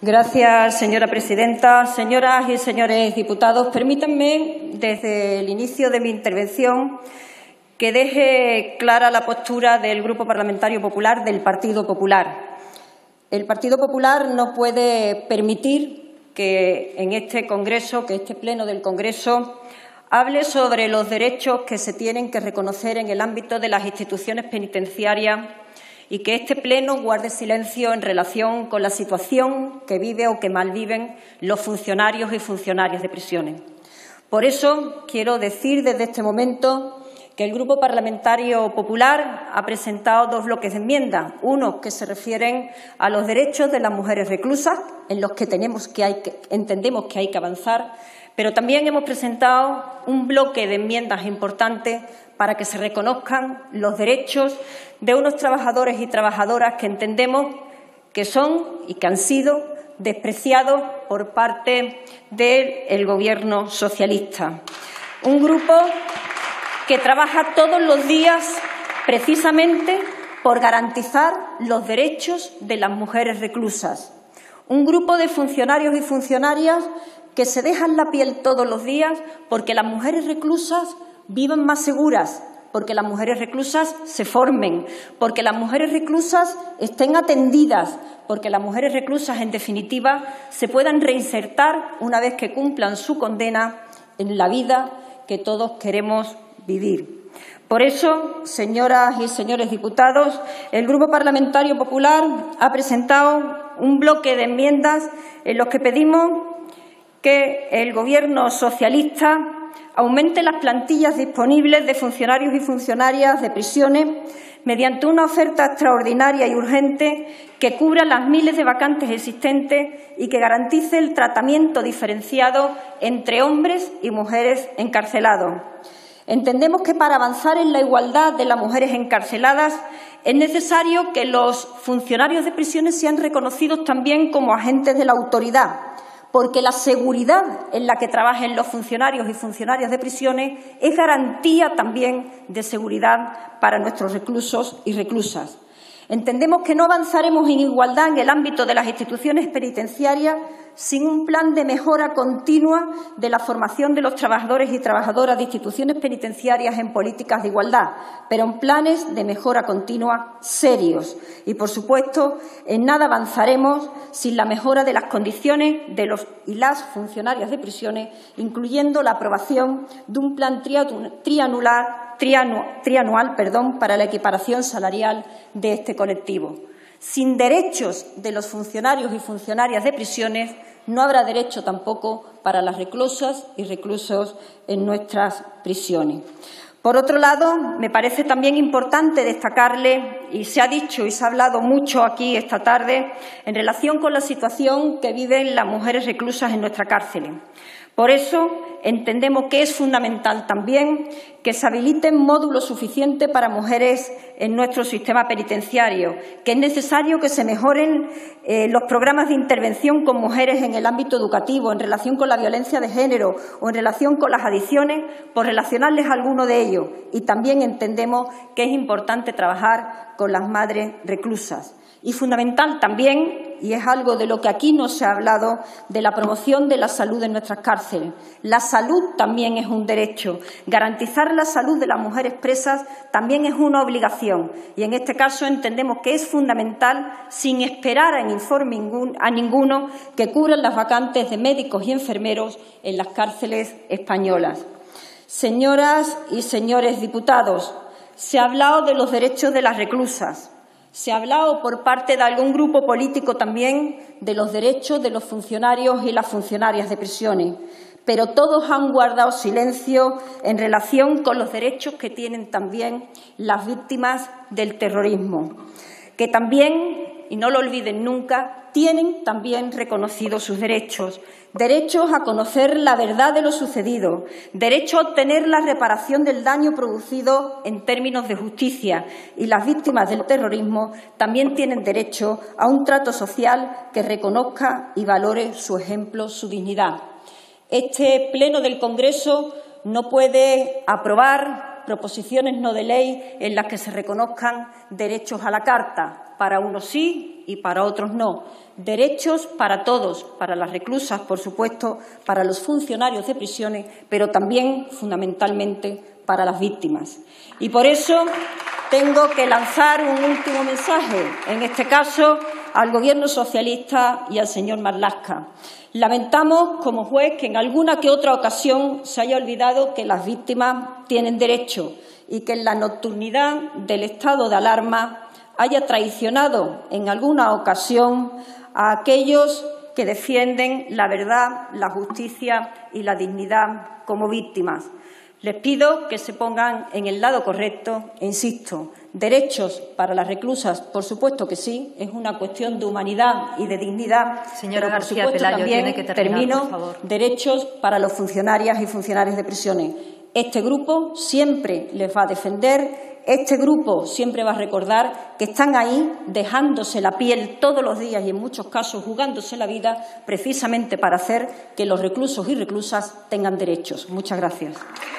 Gracias, señora presidenta. Señoras y señores diputados, permítanme, desde el inicio de mi intervención, que deje clara la postura del Grupo Parlamentario Popular, del Partido Popular. El Partido Popular no puede permitir que en este Congreso, que este Pleno del Congreso, hable sobre los derechos que se tienen que reconocer en el ámbito de las instituciones penitenciarias y que este Pleno guarde silencio en relación con la situación que vive o que malviven los funcionarios y funcionarias de prisiones. Por eso quiero decir desde este momento que el Grupo Parlamentario Popular ha presentado dos bloques de enmiendas, uno que se refieren a los derechos de las mujeres reclusas, en los que entendemos que hay que avanzar, pero también hemos presentado un bloque de enmiendas importantes para que se reconozcan los derechos de unos trabajadores y trabajadoras que entendemos que son y que han sido despreciados por parte del Gobierno socialista. Un grupo que trabaja todos los días precisamente por garantizar los derechos de las mujeres reclusas. Un grupo de funcionarios y funcionarias que se dejan la piel todos los días porque las mujeres reclusas vivan más seguras, porque las mujeres reclusas se formen, porque las mujeres reclusas estén atendidas, porque las mujeres reclusas, en definitiva, se puedan reinsertar una vez que cumplan su condena en la vida que todos queremos vivir. Por eso, señoras y señores diputados, el Grupo Parlamentario Popular ha presentado un bloque de enmiendas en los que pedimos que el Gobierno socialista aumente las plantillas disponibles de funcionarios y funcionarias de prisiones mediante una oferta extraordinaria y urgente que cubra las miles de vacantes existentes y que garantice el tratamiento diferenciado entre hombres y mujeres encarcelados. Entendemos que para avanzar en la igualdad de las mujeres encarceladas es necesario que los funcionarios de prisiones sean reconocidos también como agentes de la autoridad, porque la seguridad en la que trabajen los funcionarios y funcionarias de prisiones es garantía también de seguridad para nuestros reclusos y reclusas. Entendemos que no avanzaremos en igualdad en el ámbito de las instituciones penitenciarias sin un plan de mejora continua de la formación de los trabajadores y trabajadoras de instituciones penitenciarias en políticas de igualdad, pero en planes de mejora continua serios. Y, por supuesto, en nada avanzaremos sin la mejora de las condiciones de los y las funcionarias de prisiones, incluyendo la aprobación de un plan trianual para la equiparación salarial de este colectivo. Sin derechos de los funcionarios y funcionarias de prisiones no habrá derecho tampoco para las reclusas y reclusos en nuestras prisiones. Por otro lado, me parece también importante destacarle, y se ha dicho y se ha hablado mucho aquí esta tarde, en relación con la situación que viven las mujeres reclusas en nuestras cárceles. Por eso entendemos que es fundamental también que se habiliten módulos suficientes para mujeres en nuestro sistema penitenciario, que es necesario que se mejoren los programas de intervención con mujeres en el ámbito educativo, en relación con la violencia de género o en relación con las adicciones, por relacionarles a alguno de ellos. Y también entendemos que es importante trabajar con las madres reclusas. Y fundamental también, y es algo de lo que aquí no se ha hablado, de la promoción de la salud en nuestras cárceles. La salud también es un derecho. Garantizar la salud de las mujeres presas también es una obligación. Y en este caso entendemos que es fundamental, sin esperar a informe a ninguno, que cubran las vacantes de médicos y enfermeros en las cárceles españolas. Señoras y señores diputados, se ha hablado de los derechos de las reclusas. Se ha hablado por parte de algún grupo político también de los derechos de los funcionarios y las funcionarias de prisiones, pero todos han guardado silencio en relación con los derechos que tienen también las víctimas del terrorismo, que también, y no lo olviden nunca, tienen también reconocidos sus derechos. Derechos a conocer la verdad de lo sucedido, derecho a obtener la reparación del daño producido en términos de justicia, y las víctimas del terrorismo también tienen derecho a un trato social que reconozca y valore su ejemplo, su dignidad. Este Pleno del Congreso no puede aprobar proposiciones no de ley en las que se reconozcan derechos a la carta, para unos sí y para otros no. Derechos para todos, para las reclusas, por supuesto, para los funcionarios de prisiones, pero también, fundamentalmente, para las víctimas. Y por eso tengo que lanzar un último mensaje, en este caso al Gobierno socialista y al señor Marlaska. Lamentamos, como juez, que en alguna que otra ocasión se haya olvidado que las víctimas tienen derecho y que en la nocturnidad del estado de alarma haya traicionado en alguna ocasión a aquellos que defienden la verdad, la justicia y la dignidad como víctimas. Les pido que se pongan en el lado correcto e insisto, derechos para las reclusas, por supuesto que sí, es una cuestión de humanidad y de dignidad. Señora pero García por supuesto Pelayo, también, tiene que terminar, por favor. Derechos para los funcionarias y funcionarios de prisiones. Este grupo siempre les va a defender, este grupo siempre va a recordar que están ahí dejándose la piel todos los días y en muchos casos jugándose la vida precisamente para hacer que los reclusos y reclusas tengan derechos. Muchas gracias.